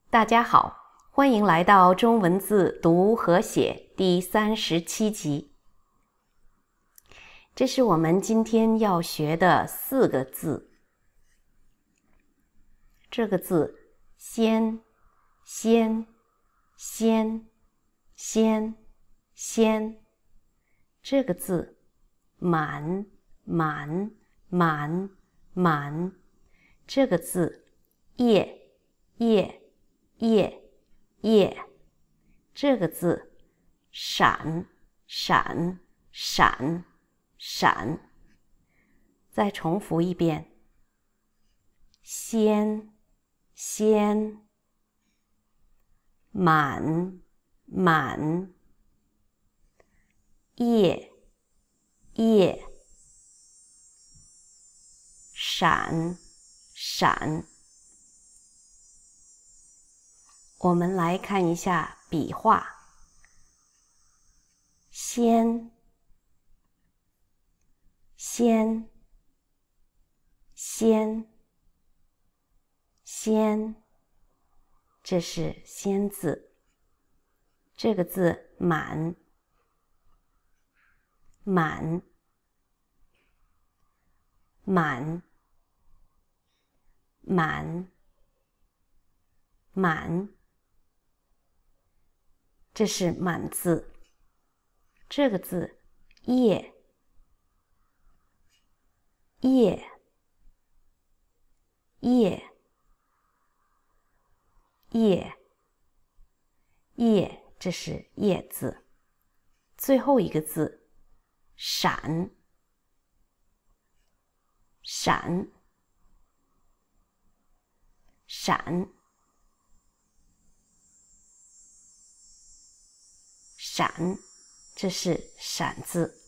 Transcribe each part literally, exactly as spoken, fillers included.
大家好，欢迎来到中文字读和写第三十七集。这是我们今天要学的四个字。这个字先、先、先、先、先。这个字满、满、满、满。这个字夜、夜。夜夜。这个字闪闪闪闪。再重复一遍，先先，满满，夜夜，闪闪。我们来看一下笔画。先先先先，这是先字。这个字满满满满满，这是满字。这个字夜夜夜夜夜，这是夜字。最后一个字闪闪闪闪，这是闪字。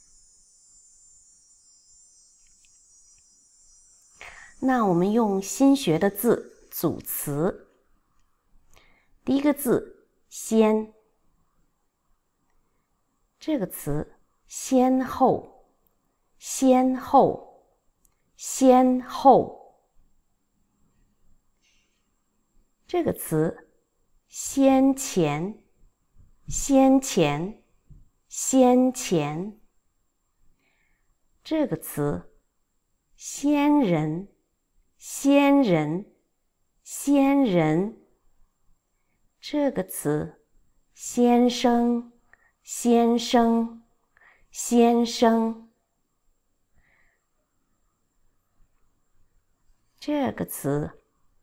那我们用新学的字组词。第一个字先，这个词先后先后先后。这个词先前先前先前。这个词先人先人先人。这个词先生先生先生。这个词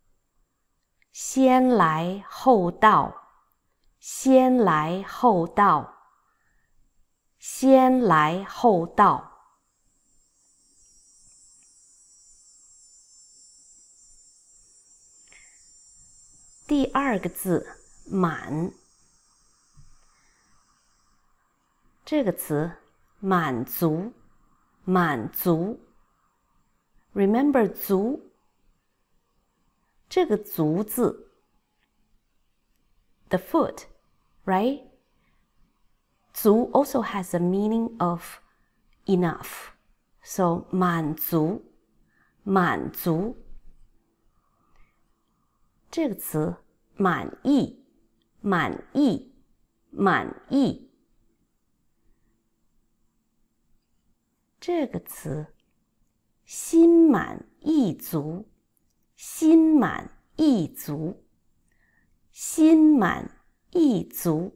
先来后到先来后到先来后到。第二个字满，这个词满足满足。 Remember 足，这个足字 the foot, right? 足 also has a meaning of enough. So 满足满足。这个词满意满意满意。这个词心满意足心满意足心满意足。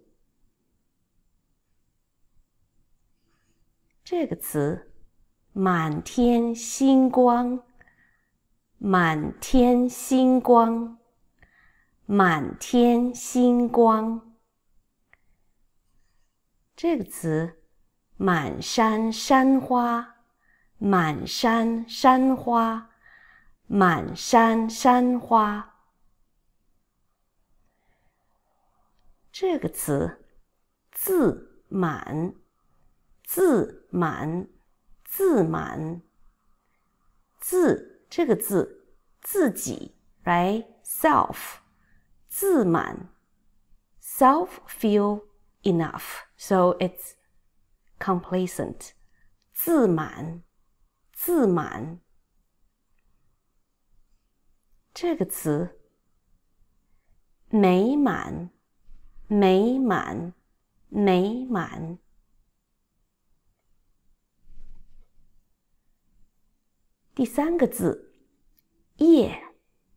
这个词满天星光满天星光满天星光。这个词满山山花满山山花满山山花。这个词自满自满自满。自这个字自己 right self 自满 self feel enough, so it's complacent. 自满自满。这个词美满，美满，美满。第三个字，夜。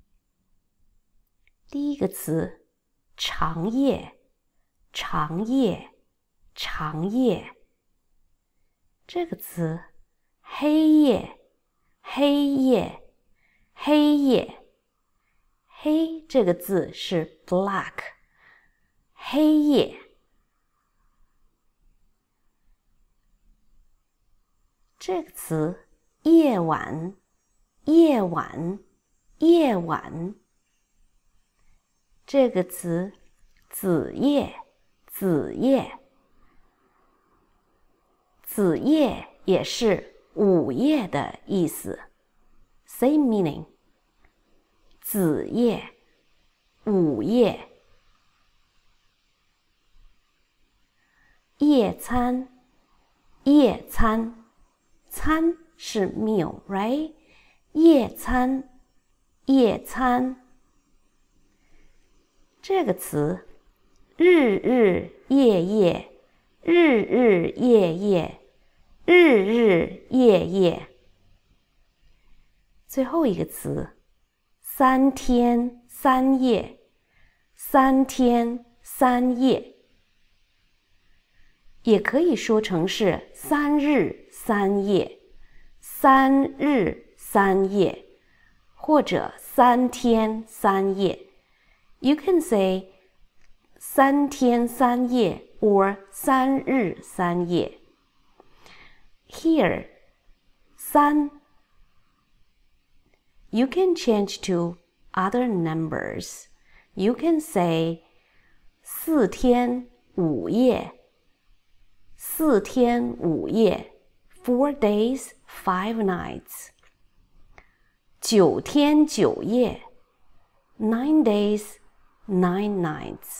第一个词，长夜，长夜，长夜。这个词，黑夜，黑夜，黑夜。黑这个字是 black， 黑夜。这个词，夜晚，夜晚，夜晚。这个词，子夜，子夜。子夜也是午夜的意思 ，same meaning。子夜，午夜。夜餐，夜餐，餐是 meal， right？ 夜餐，夜餐。这个词，日日夜夜，日日夜夜，日日夜夜。最后一个词，三天三夜，三天三夜。也可以说成是三日三夜，三日三夜，或者三天三夜。You can say 三天三夜 or 三日三夜。Here, 三 you can change to other numbers. You can say 四天五夜，四天五夜 four days, five nights。九天九夜 nine days, nine nights。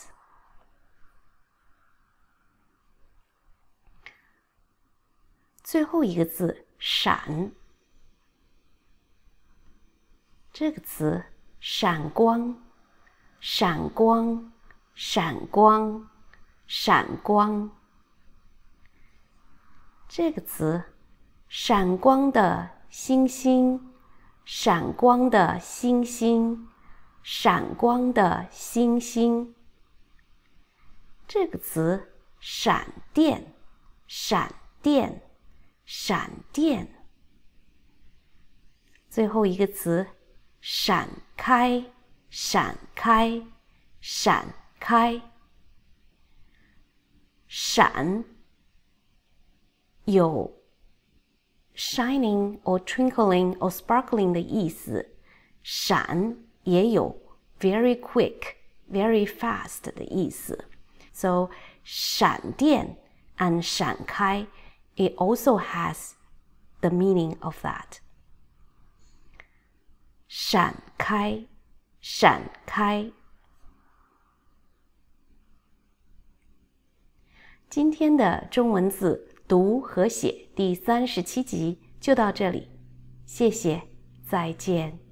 最后一个字，闪。这个词，闪光，闪光，闪光，闪光。这个词，闪光的星星，闪光的星星，闪光的星星。这个词，闪电，闪电，闪电。最后一个词，闪开，闪开，闪开。闪有 shining or twinkling or sparkling 的意思，闪也有 very quick, very fast 的意思。So 闪电 and 闪开 it also has the meaning of that。闪开，闪开。今天的中文字读和写第三十七集就到这里，谢谢，再见。